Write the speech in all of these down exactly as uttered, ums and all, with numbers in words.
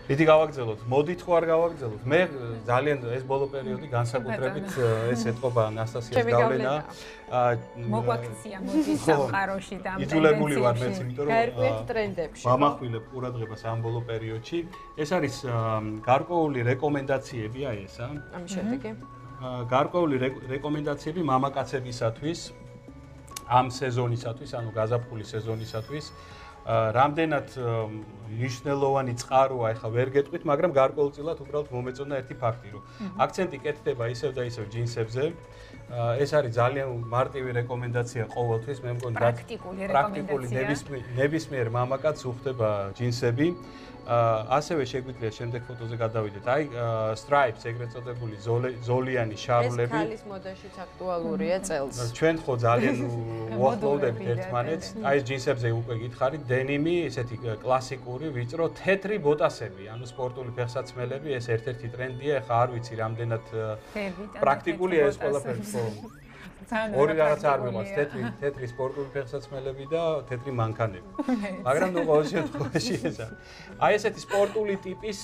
Დიდი გავაგრძელოთ. მოდით ხო არ გავაგრძელოთ. მე ძალიან ეს ბოლო პერიოდი განსაკუთრებით ეს ეთყობა ანასტასიას გავლენა. მოგვაქცია მოდის სამყაროში და ამ იძულებული ვარ მეც, იმიტომ რომ გაერკვიეთ ტრენდებში. ვამახვილებ ყურადღებას ამ ბოლო პერიოდში. ეს არის გარკვეული რეკომენდაციები, აი ესა. ამის შედეგი. გარკვეული რეკომენდაციები მამაკაცებისათვის ამ სეზონისათვის, ანუ გაზაფხულის სეზონისათვის. რამდენად მნიშვნელოვანი წყაროა, ეხლა ვერ გეტყვით, მაგრამ გარკვეულწილად უბრალოდ მომეწონა ერთი ფაქტი, რომ აქცენტი კეთდება ისევ და ისევ ჯინსებზე. ეს არის ძალიან მარტივი რეკომენდაცია ყოველთვის, მე მგონი პრაქტიკული ნებისმიერ მამაკაცს უხდება ჯინსები. ასევე შეგვიძლია შემდეგ ფოტოზე გადავიდეთ. აი stripes ეგრეთ წოდებული ზოლიანი შარვლები. ეს ქალის მოდაშიც აქტუალურია წელს. ჩვენ ხო ძალიან უახლოვდებით ერთმანეთს. აი ეს ჯინსებზე უკვე გითხარით, დენიმი, ესეთი კლასიკური, ვიწრო, თეთრი ბოტასები, ანუ სპორტული ფეხსაცმელები, ეს ერთ-ერთი ტრენდია, ეხლა არ ვიცი რამდენად პრაქტიკულია ეს ყველაფერი ხო. ორი რაღაც არ მიყვარს, თეთრი, თეთრი სპორტული ფეხსაცმელები და თეთრი მანქანები. მაგრამ ნუ ყოველ შემთხვევაში ესა. აი ესეთი სპორტული ტიპის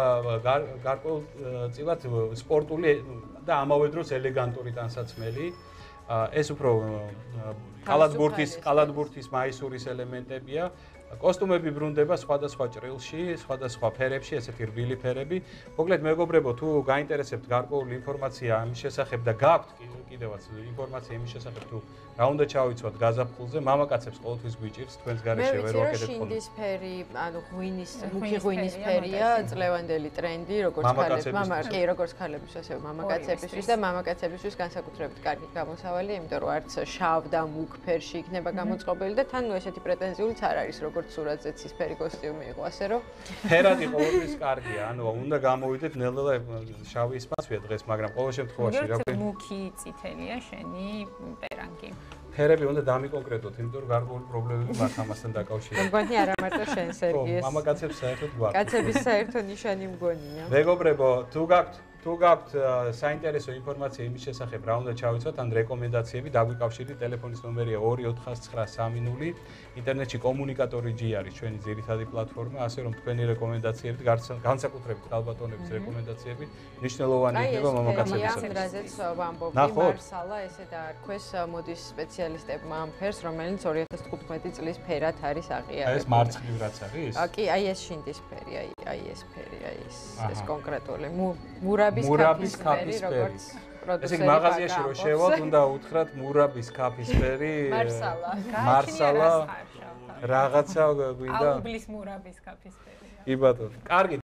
გარკვეულწილად სპორტული და ამავე დროს ელეგანტური ტანსაცმელი. ეს უფრო კალათბურთის, კალათბურთის მაისურის ელემენტებია. კოსტუმები ბრუნდება სხვადასხვა ჭრილში, სხვადასხვა ფერებში, ესეთი რბილი ფერები. მოკლედ მეგობრებო, თუ გაინტერესებთ გარკვეული ინფორმაცია ამის შესახებ და გაქვთ კიდევაც ინფორმაცია იმის შესახებ, თუ რა უნდა ჩავიცვათ გაზაფხულზე, მამაკაცებს ყოველთვის გვიჭირს, თქვენს გარეშე ვერ ვაკეთებ ხოლმე. შინდის ფერი, ანუ ღვინის, მუქი ღვინის ფერია, წლევანდელი ტრენდი, როგორც ქალებს, მამა, კი, როგორც ქალების, ასევე მამაკაცებისთვის და მამაკაცებისთვის განსაკუთრებით კარგი გამოსავალი, იმიტომ რომ არც შავ და მუქ ფერში იქნება გამოწყობილი და თან ნუ ესეთი პრეტენზიულიც არ არის, როგორც სურათზე ცისფერი კოსტიუმი იყო, ასე რომ ფერადი ყოველთვის კარგია, ანუ უნდა გამოვიდეთ ნელ-ნელა შავი ისპასვია დღეს, მაგრამ ყოველ შემთხვევაში რა ქვია, მუქი წითელია შენი პერანგი. ფერები უნდა დამიკონკრეტოთ, იმიტომ რომ გარკვეული პრობლემები მაქვს ამასთან დაკავშირებით. მგონი არა მარტო შენ სერგიეს. ხო, მამაკაცებს საერთოდ გვაქვს. კაცების საერთო ნიშანი მგონია. მეგობრებო, თუ გაქვთ თუ გაქვთ საინტერესო ინფორმაცია იმის შესახებ, რა უნდა ჩავიცვათ, ან რეკომენდაციები, დაგვიკავშირდით, ტელეფონის ნომერია ორი ოთხ ცხრა სამი ნული. ინტერნეტში კომუნიკატორი ჯი არის ჩვენი ძირითადი პლატფორმა, ასე რომ თქვენი რეკომენდაციები, განსაკუთრებით ქალბატონების რეკომენდაციები მნიშვნელოვანი იქნება მამაკაცებისათვის. აი, რაზეც ვამბობდი, მარსალა ესე დაარქვეს მოდის სპეციალისტებმა ამ ფერს, რომელიც ორი ათას თხუთმეტი წლის ფერად არის აღიარებული. ეს მარცხნივ რაც არის? კი, აი ეს შინდის ფერი, აი აი ეს ფერი, აი ეს ეს კონკრეტული მურაბის მურაბის კაფისფერი. ესე იგი მაღაზიაში რო შევალთ, უნდა უთხრათ მურაბის კაფისფერი, მარსალა, მარსალა, რაღაცა გვინდა. აუბლის მურაბის კაფისფერი. კი ბატონო. კარგი